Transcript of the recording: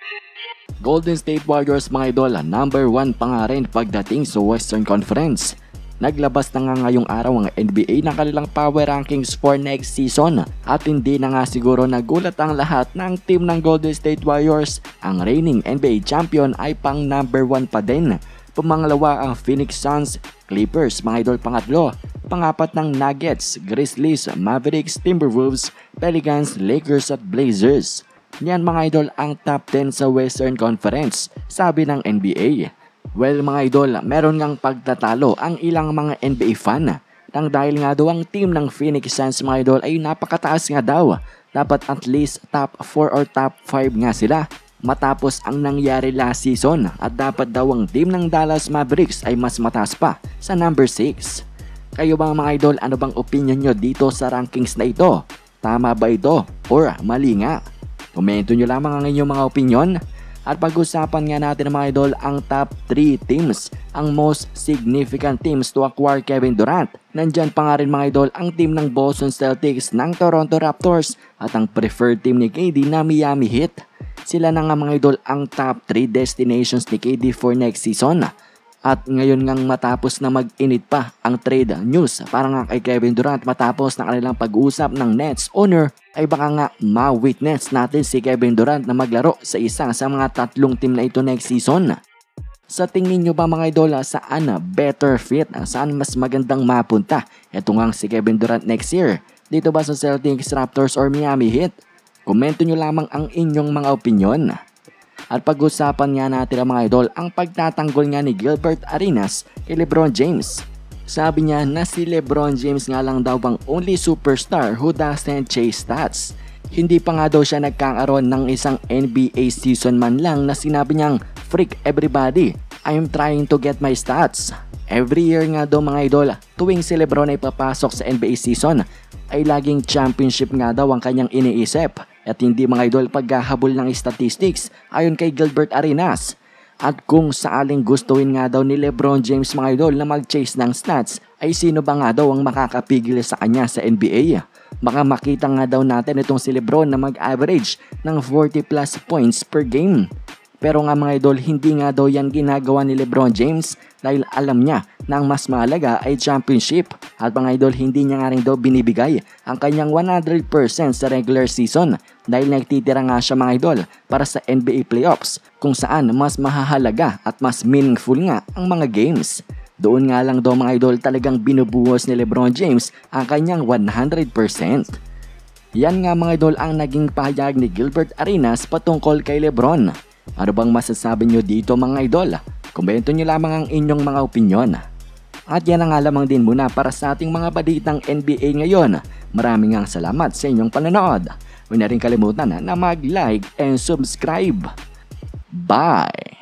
Golden State Warriors mga idol, number 1 pa nga rin pagdating sa Western Conference. Naglabas na nga ngayong araw ang NBA ng kanilang power rankings for next season at hindi na nga siguro nagulat ang lahat ng team ng Golden State Warriors. Ang reigning NBA champion ay pang number 1 pa din. Pumangalawa ang Phoenix Suns, Clippers mga idol pangatlo, pangapat ng Nuggets, Grizzlies, Mavericks, Timberwolves, Pelicans, Lakers at Blazers. Yan mga idol ang top 10 sa Western Conference, sabi ng NBA. Well mga idol, meron ngang pagtatalo ang ilang mga NBA fan nang dahil nga daw ang team ng Phoenix Suns mga idol ay napakataas nga daw. Dapat at least top 4 or top 5 nga sila matapos ang nangyari last season at dapat daw ang team ng Dallas Mavericks ay mas mataas pa sa number 6. Kayo ba mga idol, ano bang opinion nyo dito sa rankings na ito? Tama ba ito or mali nga? Komento nyo lamang ang inyong mga opinion. At pag-usapan nga natin mga idol ang top 3 teams, ang most significant teams to acquire Kevin Durant. Nandyan pa nga rin mga idol ang team ng Boston Celtics, ng Toronto Raptors at ang preferred team ni KD na Miami Heat. Sila na nga mga idol ang top 3 destinations ni KD for next season. At ngayon ngang matapos na mag-init pa ang trade news para nga kay Kevin Durant matapos na kanilang pag-uusap ng Nets owner ay baka nga ma-witness natin si Kevin Durant na maglaro sa isa sa mga tatlong team na ito next season. Sa tingin nyo ba mga idol, saan better fit, saan mas magandang mapunta ito nga si Kevin Durant next year? Dito ba sa Celtics, Raptors or Miami Heat? Komento nyo lamang ang inyong mga opinion. At pag-usapan nga natin mga idol ang pagtatanggol nga ni Gilbert Arenas kay LeBron James. Sabi niya na si LeBron James nga lang daw ang only superstar who doesn't chase stats. Hindi pa nga daw siya nagkakaroon ng isang NBA season man lang na sinabi niyang freak everybody, I'm trying to get my stats. Every year nga daw mga idol, tuwing si LeBron ay papasok sa NBA season ay laging championship nga daw ang kanyang iniisip. At hindi mga idol paghahabol ng statistics ayon kay Gilbert Arenas. At kung saaling gustuin nga daw ni LeBron James mga idol na mag-chase ng stats ay sino ba nga daw ang makakapigil sa kanya sa NBA? Baka makita nga daw natin itong si LeBron na mag-average ng 40 plus points per game. Pero nga mga idol, hindi nga daw yan ginagawa ni LeBron James dahil alam niya na ang mas mahalaga ay championship. At mga idol, hindi niya nga rin daw binibigay ang kanyang 100% sa regular season dahil nagtitira nga siya mga idol para sa NBA playoffs kung saan mas mahahalaga at mas meaningful nga ang mga games. Doon nga lang daw mga idol talagang binubuhos ni LeBron James ang kanyang 100%. Yan nga mga idol ang naging pahayag ni Gilbert Arenas patungkol kay LeBron. Ano bang masasabi nyo dito mga idol? Komento nyo lamang ang inyong mga opinyon. At yan ang lamang din muna para sa ating mga balitang NBA ngayon. Maraming salamat sa inyong panonood. Huwag na rin kalimutan na mag-like and subscribe. Bye!